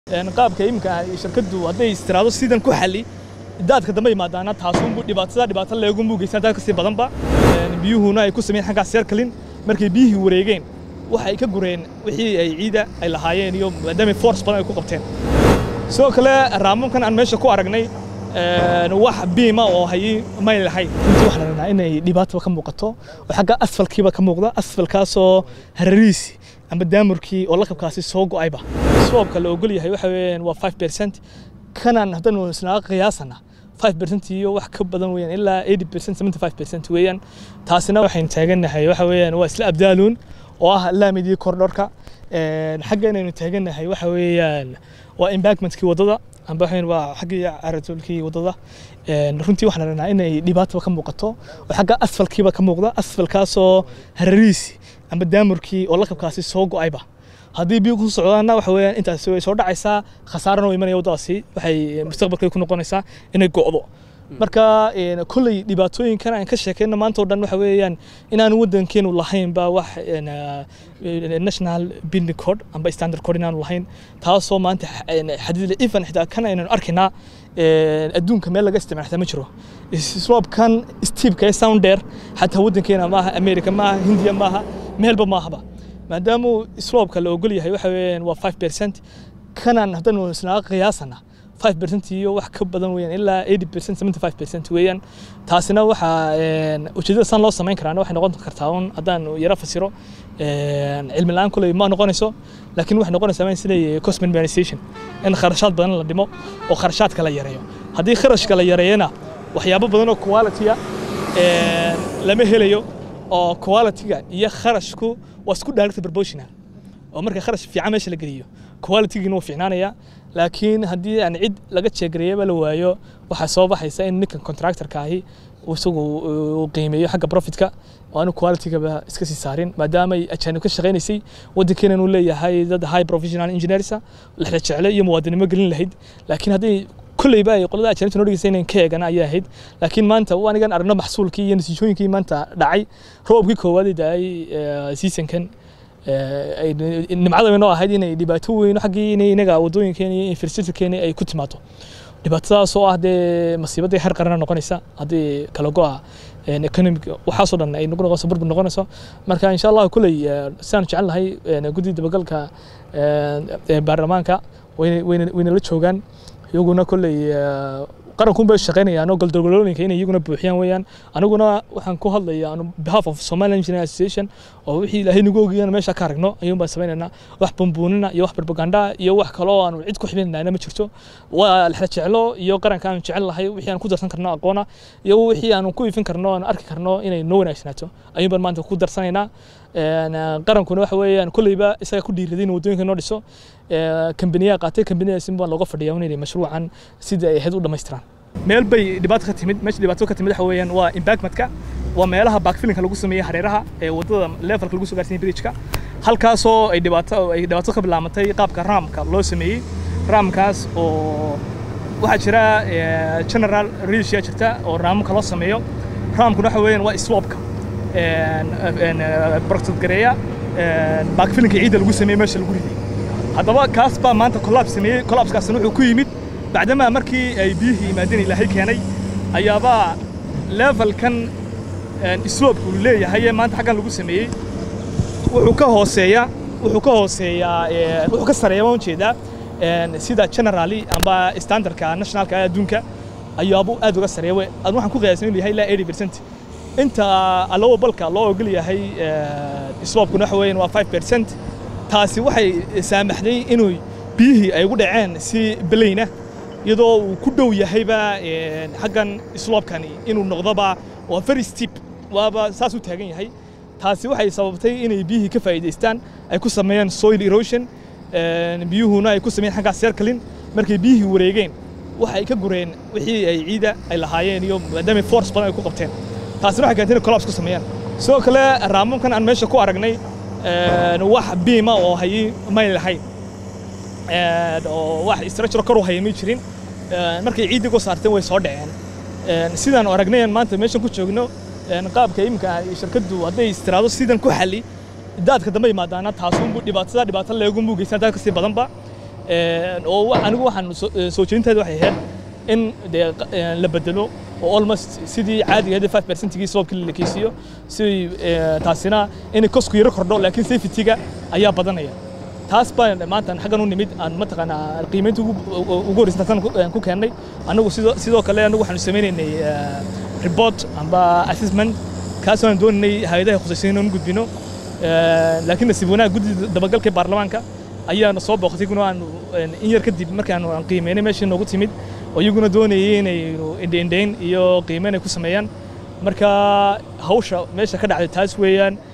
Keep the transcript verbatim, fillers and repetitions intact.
qaabka imka shirkadu haday istiraado sidan ku xali daadka dambe imaadana taasuun buu dhibaatada dhibaato leegu muugaysan dadka si badan ba biyuhuna ay ku sameeyeen xagga circling markay biyihii wareegeen waxa ay ka gureen wixii ay ciida ay lahaayeen iyo maadaama force badan ay ku qabteen soo kale raamunkan aan meesha ku aragnay wax biima oo hay ma ilahay intii wax la inay dhibaato ka muuqato oo xagga asfalkiiba ka muuqda asfalkaasoo harariisi amba daamurkii oo lakabkaasi soo go'ayba sababka la ogol yahay waxa weeyaan waa five percent kanaan hadanu isna qiyaasana five percent iyo wax ka badan weeyaan ilaa eighty percent seventy-five percent weeyaan taasina waxaan taaganahay waxa weeyaan waa isla abdaaluun oo ah laamidii koridorka ee xagga inaynu taaganahay waxa weeyaan waa embankmentkii wadada amba waxaan waa xagga aradulkii wadada ee runtii waxaan rabnaa inay dhibaato ka muuqato oo xagga asfalkiiba ka muuqda asfalkaasoo harariisi amba daamurkii oo lakabkaasi soo go'ayba haddii biyo ku socdaana waxa weeyaan intaas way soo dhacaysaa khasaarana way imanaya wadadaasi waxay mustaqbalka ku noqonaysaa inay go'do marka kulay dhibaatooyinkan aan ka sheekayno maanta oo dhan waxa weeyaan inaan wadankeenu lahayn ba wax national building code amba standard code inaan lahayn taasoo maanta xadiid even xitaa kan aynu arkaynaa adduunka meel laga isticmaalo ma jiro slope-kan steep-ka ee sounder xataa wadankeena maaha America maaha Hindiya maaha meelba maahaba maadaama slope-ka la ogol yahay waxa weeyaan waa five percent kanaan hadanu isna qiyaasana five percent iyo wax ka badan weeyaan ilaa eighty percent seventy-five percent weeyaan taasina waxa ujeedada san loo sameyn karaa waxay noqon kartaa un hadaan yara fasiro cilmi la'aan kulay ma noqonayso laakiin waxay noqonaysaa sida cost minimization in kharashaad badan la dhimo oo kharashaadka la yareeyo hadii kharashka la yareeyana waxyaabo badan oo quality-ga ee lama helayo oo quality-ga iyo kharashku waa isku direct proportional oo marka kharash fiican meesha la geliyo quality-gina waa fiicnaanaya laakiin hadii aan cid laga jeegreeyay la waayo waxa soo baxaysa in ninka contractor-ka ahi uu isagu qiimeeyo xagga profit-ka oo aanu quality-ga iska sii saarin maadaama ay ajaanib ka shaqeynaysay wadankeena uu leeyahay dad high professional engineers la jecel iyo muwaadinimo gelin lahayd laakiin hadii kullayba ay qolada ajaanibta noo dhigaysay inay ka eegana ayaa ahayd laakiin maanta waa anigan aragno maxsuulkii iyo natiijooyinkii maanta dhacay roobkii koowaad ee season-kan ay nimcada weyn oo ahayd inay dhibaato weyn xaqii inay inaga wadooyinkeena iyo infrastructure-keena ay ku timaado dhibaatadaas oo ah de masiibada har qaran noqonaysa hadii kala go'a economic waxa soo dhan ay noqon noqoso burbur noqonayso marka insha Allah kulay saan jecel lahay guddi dabagalka ee baarlamaanka wayna la joogan iyaguna kulay qaranku bay shaqeynayaan oo goldololooyinka inay iyaguna buuxiyaan weeyaan anaguna waxaan ku hadlayaa on behalf of Somali Engineering Association oo wixii ilaahay nagu ogayaan meesha ka aragno ayuu baan sameeynaa wax bambuunina iyo wax propaganda iyo wax kale oo aan cid ku xibinayna ma jirto waa la jecelo iyo qaranka aan jecel lahay wixii aan ku darsan karno aqoona iyo wixii aan ku ifin karno aan arki karno inay noo wanaagsanaato ayuu baan maanta ku darsanaynaa qarankuna waxa weeyaan kullayba isaga ku dhiiradeen wadooyinka noo dhiso company-ga qaatay company-ga simba looga fadhiyaa inay mashruucan sida ay ahayd u dhameystiraan meel bay dhibaato ka timid meesha dhibaato ka timid waxa weeyaan waa embankmentka waa meelaha backfilling-ka lagu sameeyay hareeraha ee wadada level-ka lagu soo gaarsiiyay bridge-ka halkaas oo ay dhibaato ay dhibaato ka bilaabantay qaabka ramka loo sameeyay ramkaas oo waxa jira general ratio jirta oo ramka loo sameeyo ramkuna waxa weeyaan waa slope-ka een protect gareeya backfilling-ka ciida lagu sameeyay meesha lagu riday haddaba kaas baa maanta collapse sameeyay collapse-kaasna wuxuu ku yimid بعدما مركي أي بيه مدينة لهي كاني أيابا level كان أسلوب كلية هي ما أنت حاجة لقول سميه وحكاه سيا وحكاه سيا وحكاه سريع ما نشيدا سيدا generally أما standard كا national كا دونك أيابو أدوك سريع وأنا حكوا قياسين اللي هي لا eighty percent أنت الله بالك الله يقول لي هي أسلوب كنا حوالي و five percent تاسي وحي سامحني إنه بيه أيقول عن سي بلينه iyadoo uu ku dhow yahayba xaqan slope-kani inuu noqdoba waa very steep waaba saas u taagan yahay taasi waxay sababtay inay biyihii ka faa'iideystaan ay ku sameeyaan soil erosion biyuhuna ay ku sameeyaan xagga circling markay biyihii wareegeen waxa ay ka gureen wixii ay ciida ay lahaayeen iyo maadaama force badan ay ku qabteen taasina waxay keentay collapse ku sameeyaan soo kale raamunkan aan meesha ku aragnay wax biima oo hay ma ilahay oo wax structure kor u hayay jirin markay ciid ku saarteen way soo dhaceen sidaan aragnay maanta meesha ku joogno qaabka imka shirkadu haday istiraado sidan ku xali daadka dambe imaadana taasuun buu dhibaatada dhibaato leegu muugaysan dadka si badan ba oo anigu waxaan soo jeedinteeda waxay ahayd in la bedelo oo almost sidii caadiga ahayd five percent gii soobkii la kiisiyo si taasina in kosku yaro kordho laakiin safety-ga ayaa badanaya taas baan maanta xagan u nimid aan ma taqaana qiimeynta ugu horeysatan ku keenay anagu sidoo sidoo kale anagu waxaan sameeynay report amba assessment kaas aan doonay hay'adaha khusaysan inaan gudbino laakiin nasiib wanaag guddiga dabagalka baarlamaanka ayaana soo booqtay kuna aan in yar kadib markaan aan qiimeynay meeshii noogu timid oo iyaguna doonayeen inay indheyn iyo qiimeyn ay ku sameeyaan marka hawsha meesha ka dhacday taas weeyaan